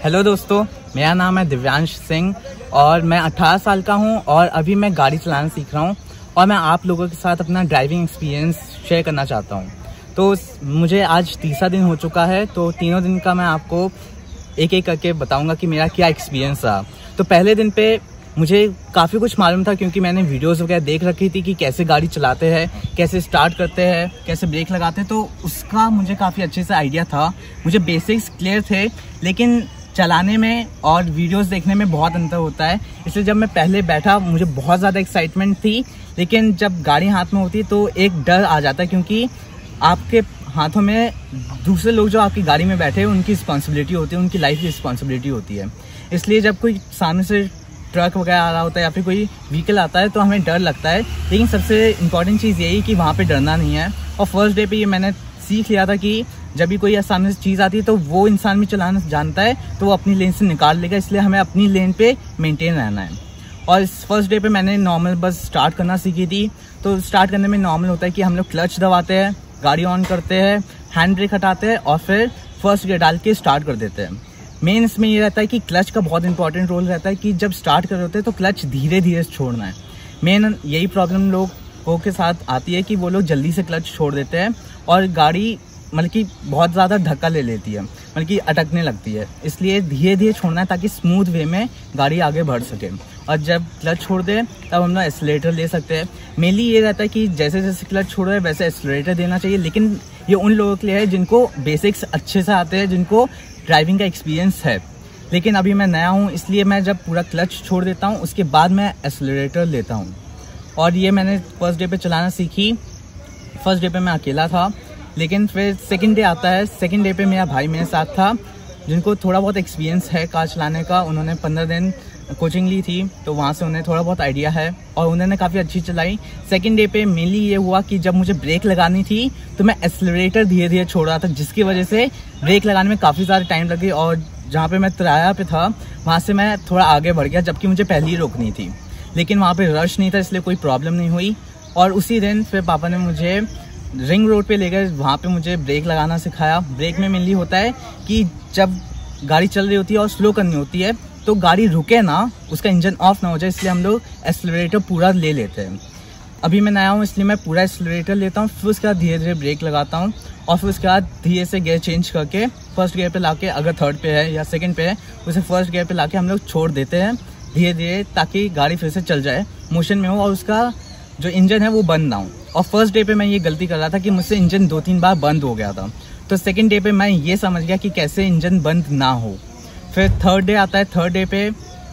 Hello दोस्तों, मेरा नाम है दिव्यांश सिंह और मैं 18 साल का हूं और अभी मैं गाड़ी चलाना सीख रहा हूं और मैं आप लोगों के साथ अपना ड्राइविंग एक्सपीरियंस शेयर करना चाहता हूं। तो मुझे आज तीसरा दिन हो चुका है, तो तीनों दिन का मैं आपको एक एक करके बताऊंगा कि मेरा क्या एक्सपीरियंस रहा। तो पहले दिन पे मुझे काफ़ी कुछ मालूम था क्योंकि मैंने वीडियोस वगैरह देख रखी थी कि कैसे गाड़ी चलाते हैं, कैसे स्टार्ट करते हैं, कैसे ब्रेक लगाते हैं, तो उसका मुझे काफ़ी अच्छे से आइडिया था। मुझे बेसिक्स क्लियर थे, लेकिन चलाने में और वीडियोस देखने में बहुत अंतर होता है। इसलिए जब मैं पहले बैठा मुझे बहुत ज़्यादा एक्साइटमेंट थी, लेकिन जब गाड़ी हाथ में होती तो एक डर आ जाता है क्योंकि आपके हाथों में दूसरे लोग जो आपकी गाड़ी में बैठे हैं उनकी रिस्पॉन्सिबिलिटी होती है, उनकी लाइफ की रिस्पॉन्सिबिलिटी होती है। इसलिए जब कोई सामने से ट्रक वगैरह आ रहा होता है या फिर कोई व्हीकल आता है तो हमें डर लगता है, लेकिन सबसे इम्पॉर्टेंट चीज़ यही कि वहाँ पे डरना नहीं है। और फर्स्ट डे पे ये मैंने सीख लिया था कि जब भी कोई सामने से चीज़ आती है तो वो इंसान भी चलाना जानता है तो वो अपनी लेन से निकाल लेगा, इसलिए हमें अपनी लेन पे मेंटेन रहना है। और इस फर्स्ट डे पे मैंने नॉर्मल बस स्टार्ट करना सीखी थी। तो स्टार्ट करने में नॉर्मल होता है कि हम लोग क्लच दबाते हैं, गाड़ी ऑन करते हैं, हैंड ब्रेक हटाते हैं और फिर फर्स्ट गियर डाल के स्टार्ट कर देते हैं। मेन इसमें ये रहता है कि क्लच का बहुत इंपॉर्टेंट रोल रहता है कि जब स्टार्ट कर रहे होते हैं तो क्लच धीरे धीरे छोड़ना है। मेन यही प्रॉब्लम लोगों के साथ आती है कि वो लोग जल्दी से क्लच छोड़ देते हैं और गाड़ी मतलब कि बहुत ज़्यादा धक्का ले लेती है, मतलब कि अटकने लगती है। इसलिए धीरे धीरे छोड़ना है ताकि स्मूथ वे में गाड़ी आगे बढ़ सके। और जब क्लच छोड़ दे तब हम लोग एक्सीलरेटर ले सकते हैं। मेनली ये रहता है कि जैसे जैसे क्लच छोड़ रहे हैं वैसे एक्सीलरेटर देना चाहिए, लेकिन ये उन लोगों के लिए है जिनको बेसिक्स अच्छे से आते हैं, जिनको ड्राइविंग का एक्सपीरियंस है। लेकिन अभी मैं नया हूँ, इसलिए मैं जब पूरा क्लच छोड़ देता हूँ उसके बाद मैं एक्सीलरेटर लेता हूँ। और ये मैंने फर्स्ट डे पे चलाना सीखी। फर्स्ट डे पे मैं अकेला था, लेकिन फिर सेकंड डे आता है। सेकंड डे पे मेरा भाई मेरे साथ था जिनको थोड़ा बहुत एक्सपीरियंस है कार चलाने का। उन्होंने 15 दिन कोचिंग ली थी, तो वहाँ से उन्हें थोड़ा बहुत आइडिया है और उन्होंने काफ़ी अच्छी चलाई। सेकंड डे पे मेनली ये हुआ कि जब मुझे ब्रेक लगानी थी तो मैं एक्सीलरेटर धीरे धीरे छोड़ रहा था, जिसकी वजह से ब्रेक लगाने में काफ़ी ज़्यादा टाइम लगी और जहाँ पे मैं तिराया पे था वहाँ से मैं थोड़ा आगे बढ़ गया, जबकि मुझे पहले ही रोकनी थी। लेकिन वहाँ पर रश नहीं था, इसलिए कोई प्रॉब्लम नहीं हुई। और उसी दिन फिर पापा ने मुझे रिंग रोड पे लेकर वहाँ पे मुझे ब्रेक लगाना सिखाया। ब्रेक में मेनली होता है कि जब गाड़ी चल रही होती है और स्लो करनी होती है तो गाड़ी रुके ना, उसका इंजन ऑफ ना हो जाए, इसलिए हम लोग एक्सीलरेटर पूरा ले लेते हैं। अभी मैं नया हूँ इसलिए मैं पूरा एक्सीलरेटर लेता हूँ, फिर उसके बाद धीरे धीरे ब्रेक लगाता हूँ और फिर उसके बाद धीरे से गियर चेंज करके फर्स्ट गियर पे लाके, अगर थर्ड पे है या सेकंड पे है उसे फर्स्ट गियर पे लाके हम लोग छोड़ देते हैं धीरे धीरे, ताकि गाड़ी फिर से चल जाए, मोशन में हो और उसका जो इंजन है वो बंद ना हो। और फर्स्ट डे पे मैं ये गलती कर रहा था कि मुझसे इंजन 2-3 बार बंद हो गया था। तो सेकंड डे पे मैं ये समझ गया कि कैसे इंजन बंद ना हो। फिर थर्ड डे आता है। थर्ड डे पे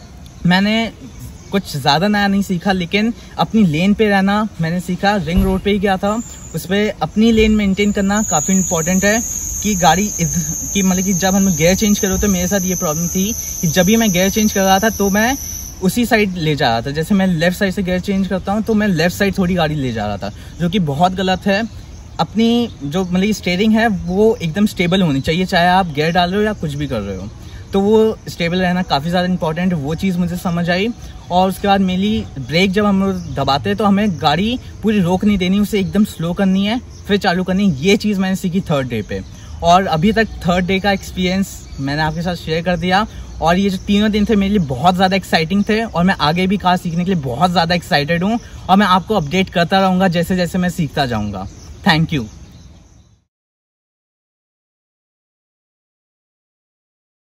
मैंने कुछ ज़्यादा नया नहीं सीखा, लेकिन अपनी लेन पे रहना मैंने सीखा। रिंग रोड पे ही गया था, उस पर अपनी लेन मेंटेन करना काफ़ी इंपॉर्टेंट है कि गाड़ी की मतलब कि जब हम गियर चेंज कर रहे थे, मेरे साथ ये प्रॉब्लम थी कि जब भी मैं गियर चेंज कर रहा था तो मैं उसी साइड ले जा रहा था। जैसे मैं लेफ्ट साइड से गियर चेंज करता हूँ तो मैं लेफ्ट साइड थोड़ी गाड़ी ले जा रहा था, जो कि बहुत गलत है। अपनी जो मतलब स्टीयरिंग है वो एकदम स्टेबल होनी चाहिए, चाहे आप गियर डाल रहे हो या कुछ भी कर रहे हो, तो वो स्टेबल रहना काफ़ी ज़्यादा इंपॉर्टेंट है। वो चीज़ मुझे समझ आई। और उसके बाद मेनली ब्रेक जब हम लोग दबाते हैं तो हमें गाड़ी पूरी रोक नहीं देनी, उसे एकदम स्लो करनी है फिर चालू करनी है। ये चीज़ मैंने सीखी थर्ड डे पे। और अभी तक थर्ड डे का एक्सपीरियंस मैंने आपके साथ शेयर कर दिया। और ये जो तीनों दिन थे मेरे लिए बहुत ज़्यादा एक्साइटिंग थे और मैं आगे भी कार सीखने के लिए बहुत ज़्यादा एक्साइटेड हूँ और मैं आपको अपडेट करता रहूँगा जैसे जैसे मैं सीखता जाऊँगा। Thank you.